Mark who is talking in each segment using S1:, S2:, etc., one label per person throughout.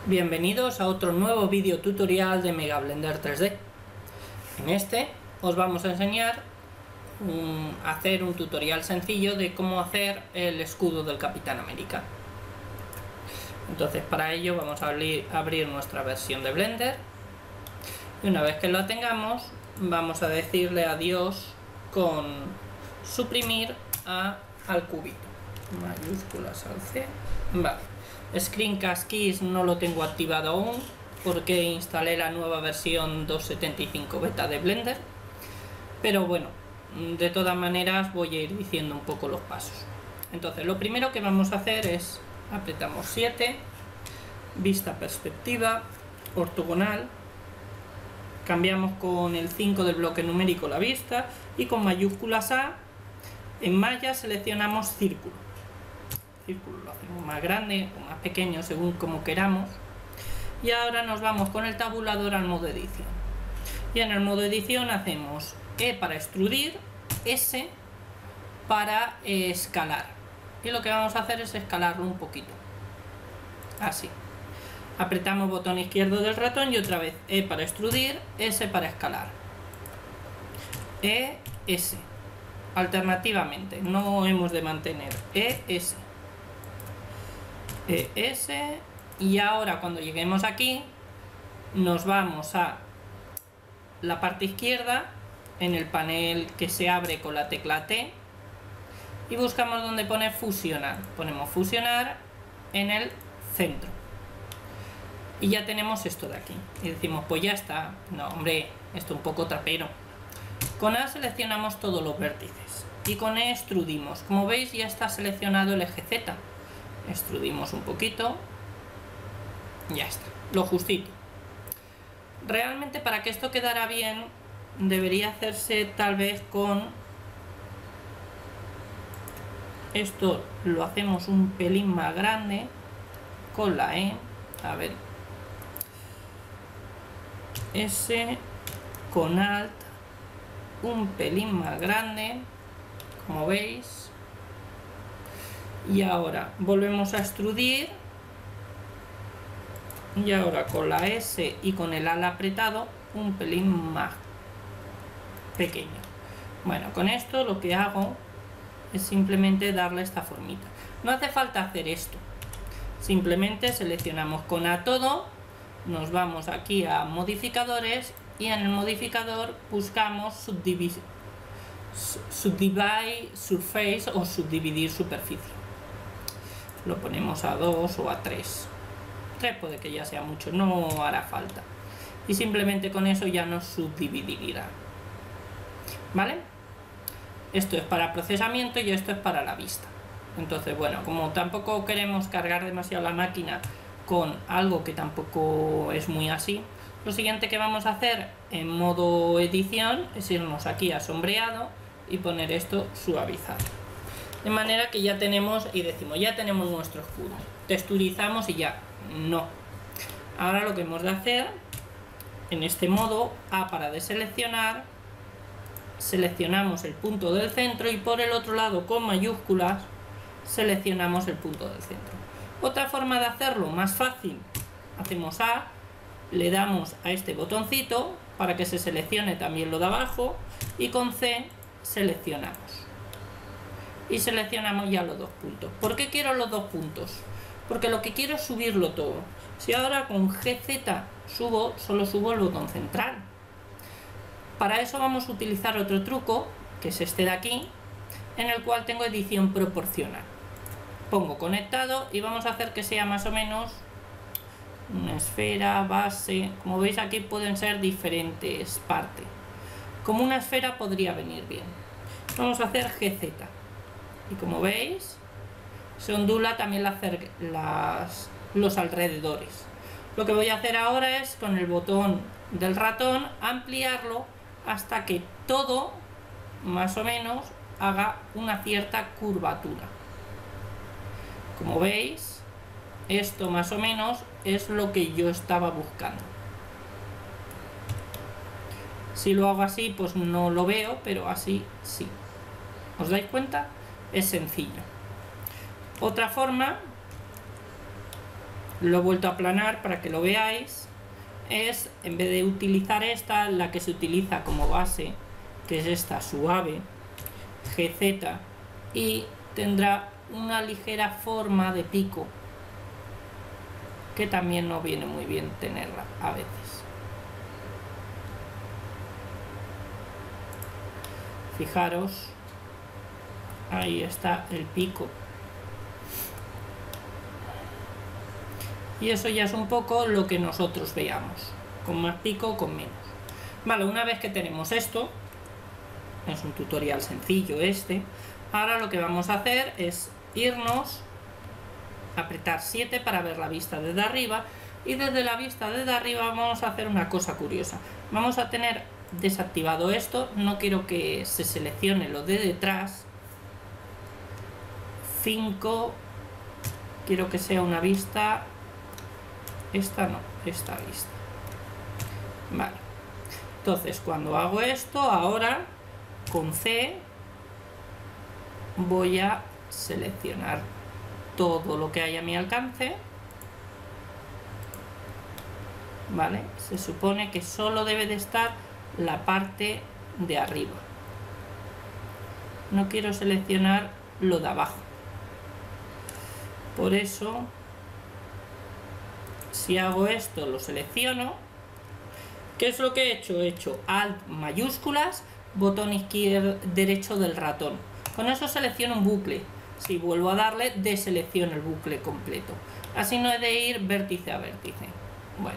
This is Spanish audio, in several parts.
S1: Bienvenidos a otro nuevo vídeo tutorial de Mega Blender 3D. En este os vamos a enseñar a hacer un tutorial sencillo de cómo hacer el escudo del Capitán América. Entonces para ello vamos a abrir nuestra versión de Blender y una vez que la tengamos vamos a decirle adiós con suprimir al cubito, mayúsculas al C. Vale. Screencast Keys no lo tengo activado aún porque instalé la nueva versión 2.75 beta de Blender, pero bueno, de todas maneras voy a ir diciendo un poco los pasos. Entonces lo primero que vamos a hacer es apretamos 7, vista perspectiva, ortogonal, cambiamos con el 5 del bloque numérico la vista y con mayúsculas A en malla seleccionamos círculo. Círculo lo hacemos más grande o más pequeño según como queramos, y ahora nos vamos con el tabulador al modo edición y en el modo edición hacemos E para extrudir, S para escalar, y lo que vamos a hacer es escalarlo un poquito así. Apretamos botón izquierdo del ratón y otra vez E para extrudir, S para escalar, E, S alternativamente, no hemos de mantener E, S, ES, y ahora cuando lleguemos aquí nos vamos a la parte izquierda en el panel que se abre con la tecla T y buscamos donde pone fusionar, ponemos fusionar en el centro y ya tenemos esto de aquí y decimos pues ya está. No hombre, esto es un poco trapero. Con A seleccionamos todos los vértices y con E extrudimos. Como veis ya está seleccionado el eje Z. Extrudimos un poquito, ya está, lo justito. Realmente para que esto quedara bien debería hacerse tal vez con esto, lo hacemos un pelín más grande con la E, a ver, S con Alt un pelín más grande, como veis. Y ahora volvemos a extrudir y ahora con la S y con el ala apretado un pelín más pequeño. Bueno, con esto lo que hago es simplemente darle esta formita. No hace falta hacer esto, simplemente seleccionamos con A todo, nos vamos aquí a modificadores y en el modificador buscamos subdivide surface o subdividir superficie. Lo ponemos a 2 o a 3. 3 puede que ya sea mucho, no hará falta. Y simplemente con eso ya nos subdividirá. ¿Vale? Esto es para procesamiento y esto es para la vista. Entonces, bueno, como tampoco queremos cargar demasiado la máquina con algo que tampoco es muy así, lo siguiente que vamos a hacer en modo edición es irnos aquí a sombreado y poner esto suavizado. De manera que ya tenemos y decimos ya tenemos nuestro escudo, texturizamos y ya no. Ahora lo que hemos de hacer en este modo A para deseleccionar, seleccionamos el punto del centro y por el otro lado con mayúsculas seleccionamos el punto del centro. Otra forma de hacerlo más fácil, hacemos A, le damos a este botoncito para que se seleccione también lo de abajo y con C seleccionamos. Y seleccionamos ya los dos puntos. ¿Por qué quiero los dos puntos? Porque lo que quiero es subirlo todo. Si ahora con GZ subo, solo subo el botón central. Para eso vamos a utilizar otro truco, que es este de aquí, en el cual tengo edición proporcional. Pongo conectado y vamos a hacer que sea más o menos una esfera, base. Como veis aquí pueden ser diferentes partes. Como una esfera podría venir bien. Vamos a hacer GZ. Y como veis se ondula también los alrededores. Lo que voy a hacer ahora es con el botón del ratón ampliarlo hasta que todo más o menos haga una cierta curvatura. Como veis esto más o menos es lo que yo estaba buscando. Si lo hago así pues no lo veo, pero así sí. ¿Os dais cuenta? Es sencillo. Otra forma lo he vuelto a aplanar para que lo veáis. Es, en vez de utilizar esta, la que se utiliza como base, que es esta suave, GZ, y tendrá una ligera forma de pico, que también no viene muy bien tenerla a veces. Fijaros, ahí está el pico. Y eso ya es un poco lo que nosotros veamos, con más pico o con menos. Vale, una vez que tenemos esto, es un tutorial sencillo este, ahora lo que vamos a hacer es irnos, apretar 7 para ver la vista desde arriba, y desde la vista desde arriba vamos a hacer una cosa curiosa. Vamos a tener desactivado esto, no quiero que se seleccione lo de detrás. 5, quiero que sea una vista, esta no, esta vista. Vale, entonces cuando hago esto, ahora con C voy a seleccionar todo lo que hay a mi alcance. Vale, se supone que solo debe de estar la parte de arriba, no quiero seleccionar lo de abajo. Por eso, si hago esto, lo selecciono. ¿Qué es lo que he hecho? He hecho Alt mayúsculas, botón izquierdo derecho del ratón. Con eso selecciono un bucle. Si vuelvo a darle, deselecciono el bucle completo. Así no he de ir vértice a vértice. Bueno,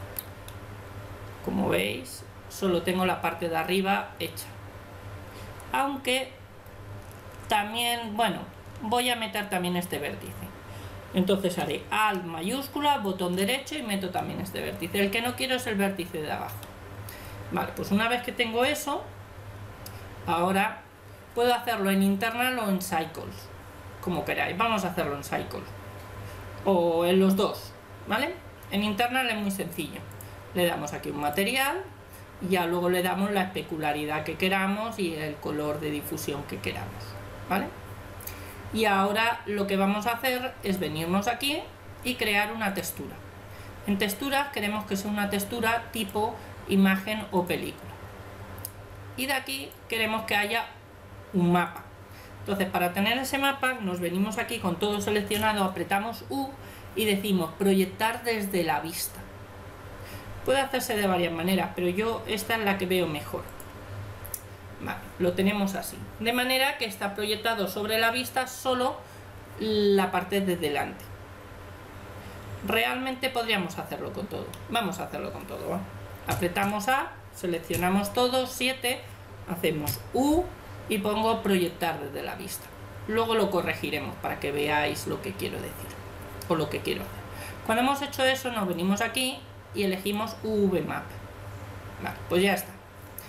S1: como veis, solo tengo la parte de arriba hecha. Aunque también, bueno, voy a meter también este vértice. Entonces haré Alt mayúscula, botón derecho y meto también este vértice. El que no quiero es el vértice de abajo. Vale, pues una vez que tengo eso, ahora puedo hacerlo en internal o en cycles, como queráis. Vamos a hacerlo en cycles o en los dos, ¿vale? En internal es muy sencillo. Le damos aquí un material y ya luego le damos la especularidad que queramos y el color de difusión que queramos, ¿vale? Y ahora lo que vamos a hacer es venirnos aquí y crear una textura. En texturas queremos que sea una textura tipo imagen o película. Y de aquí queremos que haya un mapa. Entonces, para tener ese mapa nos venimos aquí con todo seleccionado, apretamos U y decimos proyectar desde la vista. Puede hacerse de varias maneras, pero yo esta es la que veo mejor. Vale, lo tenemos así, de manera que está proyectado sobre la vista solo la parte de delante. Realmente podríamos hacerlo con todo. Vamos a hacerlo con todo, ¿va? Apretamos A, seleccionamos todo, 7, hacemos U y pongo proyectar desde la vista. Luego lo corregiremos para que veáis lo que quiero decir o lo que quiero hacer. Cuando hemos hecho eso, nos venimos aquí y elegimos UV-Map. Vale, pues ya está.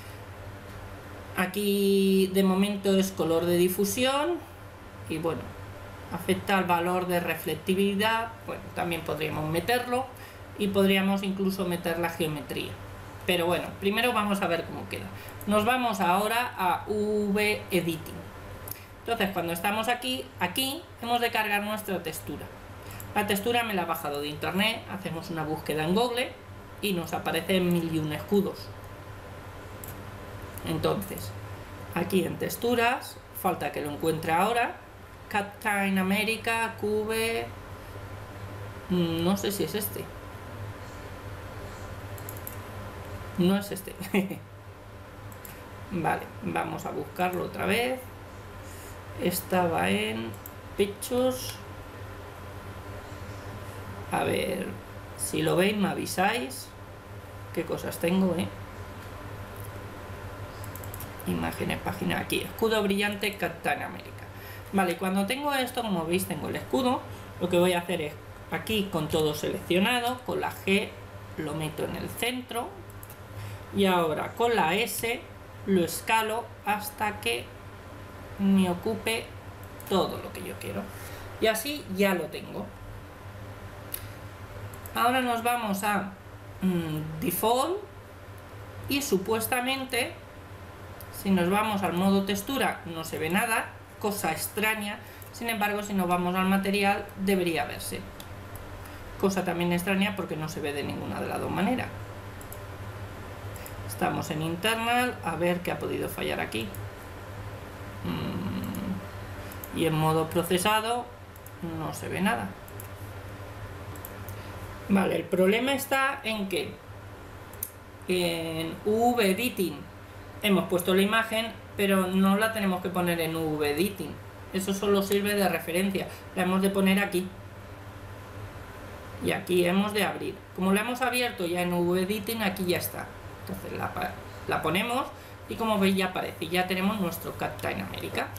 S1: Aquí de momento es color de difusión y bueno, afecta al valor de reflectividad. Bueno, también podríamos meterlo y podríamos incluso meter la geometría. Pero bueno, primero vamos a ver cómo queda. Nos vamos ahora a UV Editing. Entonces, cuando estamos aquí hemos de cargar nuestra textura. La textura me la he bajado de internet, hacemos una búsqueda en Google y nos aparecen 1001 escudos. Entonces, aquí en texturas, falta que lo encuentre ahora, Captain America, Cube, no sé si es este. No es este. Vale, vamos a buscarlo otra vez. Estaba en Pictures. A ver, si lo veis me avisáis. Qué cosas tengo, Imágenes, página, aquí, escudo brillante Captain America. Vale, cuando tengo esto, como veis, tengo el escudo. Lo que voy a hacer es, aquí con todo seleccionado, con la G lo meto en el centro. Y ahora con la S lo escalo hasta que me ocupe todo lo que yo quiero. Y así ya lo tengo. Ahora nos vamos a Default y supuestamente, si nos vamos al modo textura, no se ve nada, cosa extraña. Sin embargo, si nos vamos al material, debería verse. cosa también extraña porque no se ve de ninguna de las dos maneras. Estamos en internal, a ver qué ha podido fallar aquí. Y en modo procesado no se ve nada. Vale, el problema está en que en UV Editing hemos puesto la imagen, pero no la tenemos que poner en UV Editing. Eso solo sirve de referencia. La hemos de poner aquí. Y aquí hemos de abrir. Como la hemos abierto ya en UV Editing, aquí ya está. Entonces la ponemos y como veis ya aparece. Ya tenemos nuestro Captain America.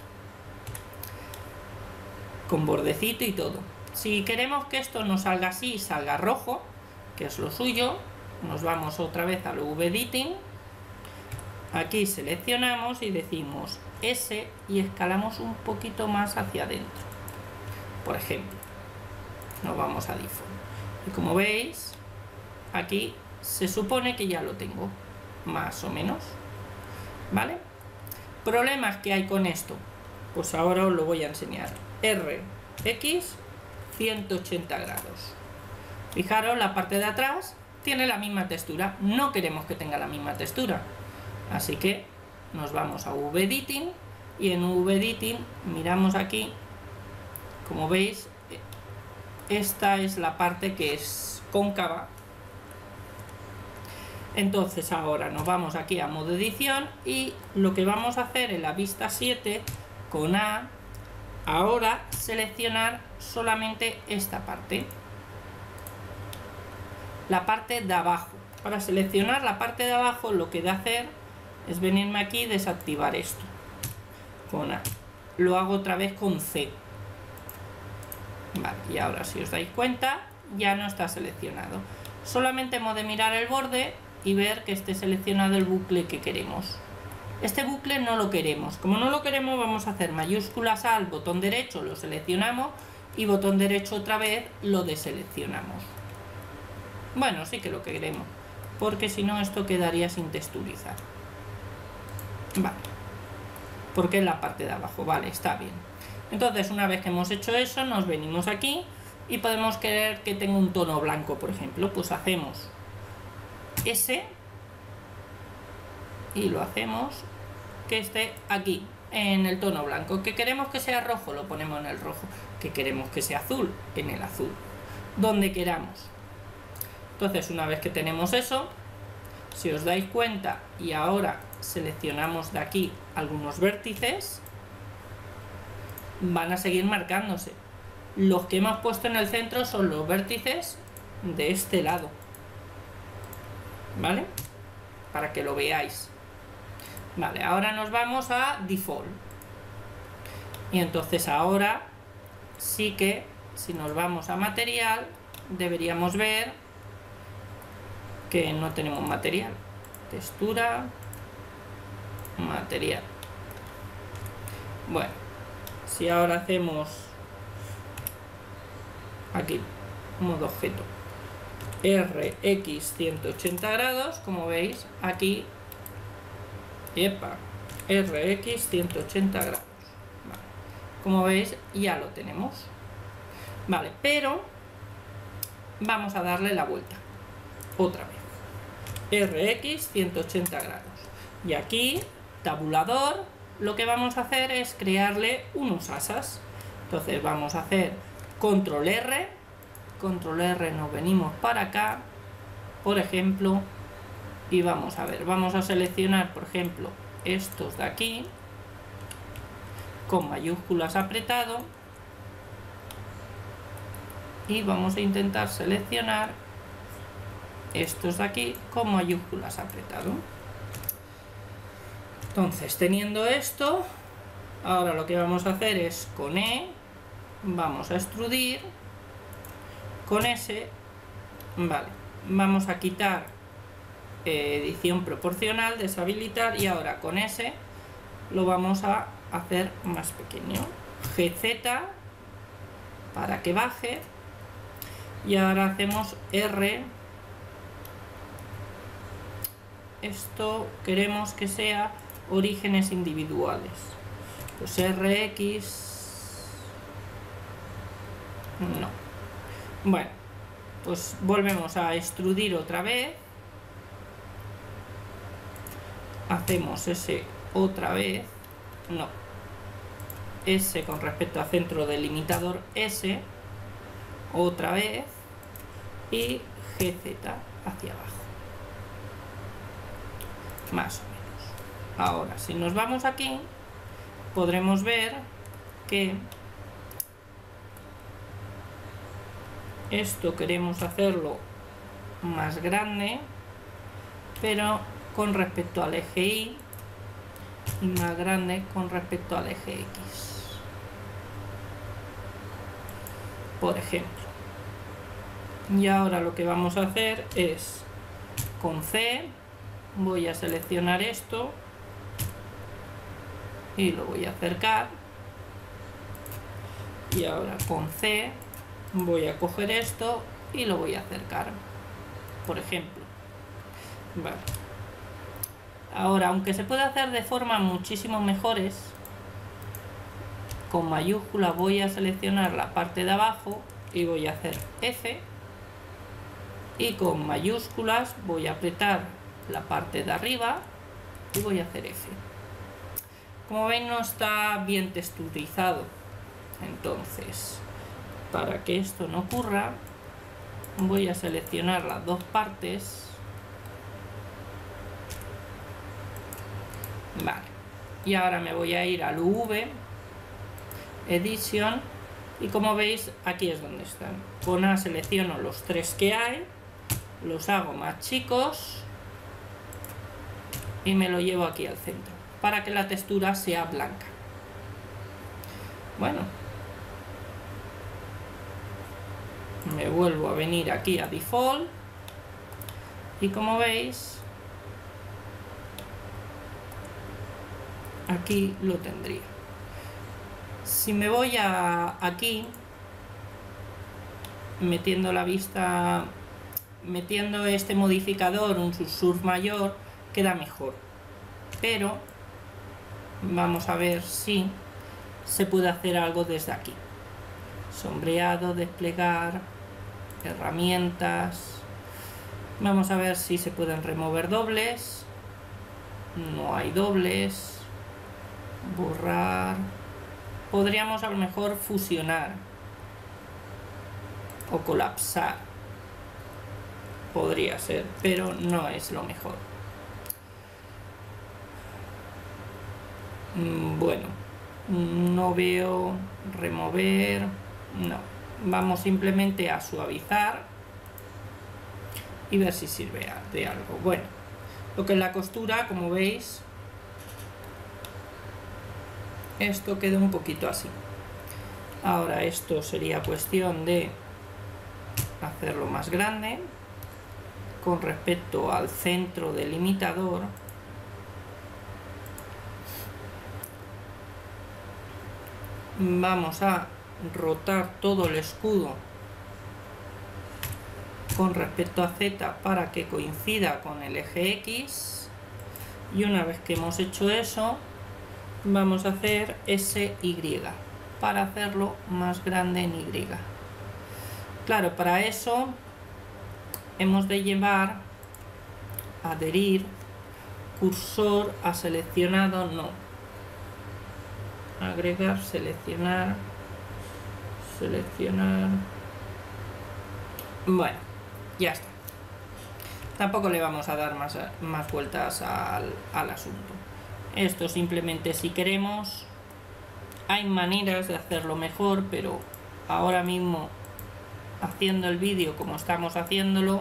S1: Con bordecito y todo. Si queremos que esto nos salga así y salga rojo, que es lo suyo, nos vamos otra vez al UV Editing. Aquí seleccionamos y decimos S y escalamos un poquito más hacia adentro. Por ejemplo, nos vamos a Default. Y como veis, aquí se supone que ya lo tengo, más o menos. ¿Vale? ¿Problemas que hay con esto? Pues ahora os lo voy a enseñar. RX 180 grados. Fijaros, la parte de atrás tiene la misma textura. No queremos que tenga la misma textura. Así que nos vamos a UV Editing y en UV Editing miramos aquí. Como veis, esta es la parte que es cóncava. Entonces ahora nos vamos aquí a modo edición y lo que vamos a hacer en la vista 7 con A, ahora seleccionar solamente esta parte, la parte de abajo. Para seleccionar la parte de abajo lo que he de hacer es venirme aquí y desactivar esto con A. Lo hago otra vez con C. Vale, y ahora si os dais cuenta ya no está seleccionado. Solamente hemos de mirar el borde y ver que esté seleccionado el bucle que queremos. Este bucle no lo queremos. Como no lo queremos, vamos a hacer mayúsculas al botón derecho, lo seleccionamos y botón derecho otra vez lo deseleccionamos. Bueno, sí que lo queremos, porque si no esto quedaría sin texturizar. Vale, porque es la parte de abajo. Vale, está bien. Entonces, una vez que hemos hecho eso, nos venimos aquí y podemos querer que tenga un tono blanco, por ejemplo. Pues hacemos S y lo hacemos que esté aquí en el tono blanco. Que queremos que sea rojo, lo ponemos en el rojo. Que queremos que sea azul, en el azul, donde queramos. Entonces, una vez que tenemos eso, si os dais cuenta y ahora seleccionamos de aquí algunos vértices, van a seguir marcándose. Los que hemos puesto en el centro son los vértices de este lado, ¿vale? Para que lo veáis. Vale, ahora nos vamos a Default. Y entonces ahora sí que, si nos vamos a material, deberíamos ver que no tenemos material. Textura, material. Bueno, si ahora hacemos aquí modo objeto RX 180 grados, como veis aquí, RX 180 grados. Vale. Como veis ya lo tenemos. Vale, pero vamos a darle la vuelta otra vez. RX 180 grados. Y aquí, tabulador, lo que vamos a hacer es crearle unos asas. Entonces vamos a hacer control R, nos venimos para acá, por ejemplo, y vamos a ver, vamos a seleccionar, por ejemplo, estos de aquí, con mayúsculas apretado, y vamos a intentar seleccionar estos de aquí con mayúsculas apretado. Entonces, teniendo esto, ahora lo que vamos a hacer es con E, vamos a extrudir, con S, vale, vamos a quitar edición proporcional, deshabilitar, y ahora con S lo vamos a hacer más pequeño, GZ para que baje, y ahora hacemos R. Esto queremos que sea orígenes individuales, pues RX no. Bueno, pues volvemos a extrudir otra vez, hacemos ese otra vez, no, S con respecto al centro delimitador, S otra vez, y GZ hacia abajo, más o menos. Ahora si nos vamos aquí podremos ver que esto queremos hacerlo más grande, pero con respecto al eje Y, y más grande con respecto al eje X, por ejemplo. Y ahora lo que vamos a hacer es, con C voy a seleccionar esto y lo voy a acercar, y ahora con C voy a coger esto y lo voy a acercar, por ejemplo. Vale. Ahora, aunque se puede hacer de formas muchísimo mejores, con mayúscula voy a seleccionar la parte de abajo y voy a hacer F, y con mayúsculas voy a apretar la parte de arriba y voy a hacer F. Como veis, no está bien texturizado, entonces para que esto no ocurra voy a seleccionar las dos partes. Vale, y ahora me voy a ir al UV Edition, y como veis aquí es donde están. Con A selecciono los tres que hay, los hago más chicos y me lo llevo aquí al centro para que la textura sea blanca. Bueno, me vuelvo a venir aquí a Default, y como veis aquí lo tendría. Si me voy aquí, metiendo la vista, metiendo este modificador, un surf mayor, queda mejor, pero vamos a ver si se puede hacer algo desde aquí. Sombreado, desplegar, herramientas. Vamos a ver si se pueden remover dobles. No hay dobles. Borrar. Podríamos a lo mejor fusionar o colapsar. Podría ser, pero no es lo mejor. Bueno, no veo remover, no. Vamos simplemente a suavizar y ver si sirve de algo. Bueno, lo que es la costura, como veis, esto queda un poquito así. Ahora esto sería cuestión de hacerlo más grande con respecto al centro delimitador. Vamos a rotar todo el escudo con respecto a Z para que coincida con el eje X, y una vez que hemos hecho eso vamos a hacer SY para hacerlo más grande en Y. Claro, para eso hemos de llevar adherir cursor a seleccionado, no, agregar, seleccionar, bueno, ya está. Tampoco le vamos a dar más vueltas al asunto. Esto simplemente, si queremos, hay maneras de hacerlo mejor, pero ahora mismo, haciendo el vídeo como estamos haciéndolo,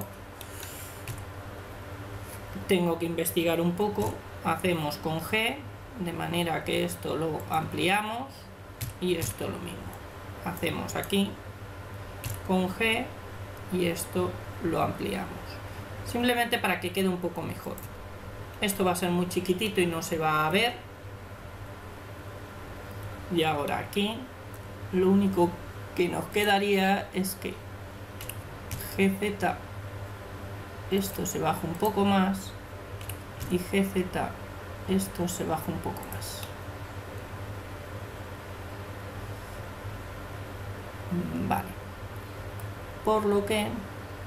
S1: tengo que investigar un poco. Hacemos con G, de manera que esto lo ampliamos, y esto lo mismo. Hacemos aquí con G y esto lo ampliamos, simplemente para que quede un poco mejor. Esto va a ser muy chiquitito y no se va a ver. Y ahora aquí lo único que nos quedaría es que GZ, esto se baja un poco más, y GZ, esto se baja un poco más. Vale, por lo que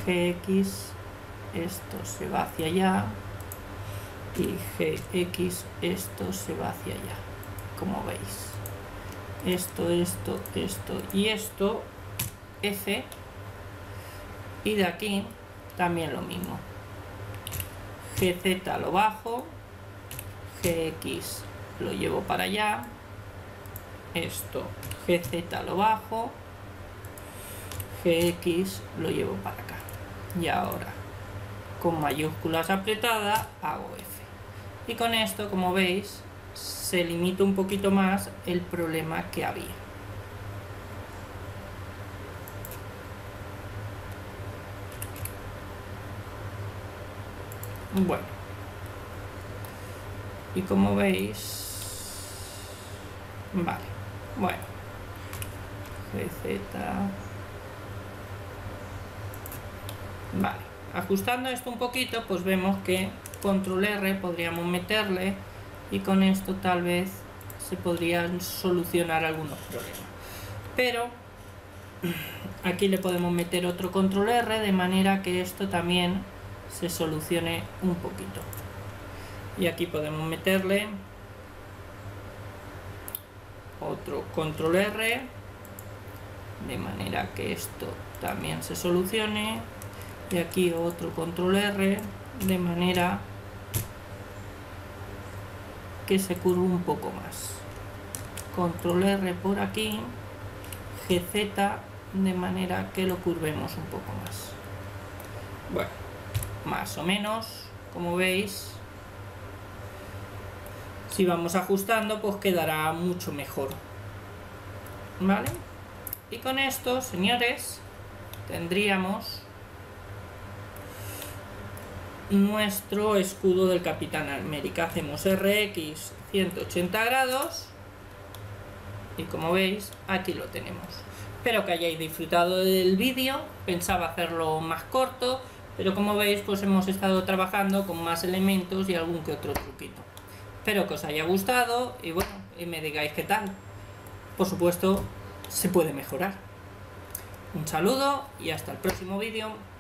S1: GX, esto se va hacia allá, y GX, esto se va hacia allá, como veis. Esto y esto, F, y de aquí también lo mismo. GZ lo bajo, GX lo llevo para allá, esto, GZ lo bajo, GX lo llevo para acá. Y ahora, con mayúsculas apretadas, hago F. Y con esto, como veis, se limita un poquito más el problema que había. Bueno, y como veis, vale, bueno, GZ, vale, ajustando esto un poquito, pues vemos que control R podríamos meterle, y con esto tal vez se podrían solucionar algunos problemas, pero aquí le podemos meter otro control R de manera que esto también se solucione un poquito. Y aquí podemos meterle otro control R de manera que esto también se solucione, y aquí otro control R de manera que se curve un poco más. Control R por aquí, GZ de manera que lo curvemos un poco más. Bueno, más o menos, como veis, si vamos ajustando, pues quedará mucho mejor, ¿vale? Y con esto, señores, tendríamos nuestro escudo del Capitán América. Hacemos RX 180 grados y como veis, aquí lo tenemos. Espero que hayáis disfrutado del vídeo. Pensaba hacerlo más corto, pero como veis, pues hemos estado trabajando con más elementos y algún que otro truquito. Espero que os haya gustado y bueno, y me digáis qué tal. Por supuesto, se puede mejorar. Un saludo y hasta el próximo vídeo.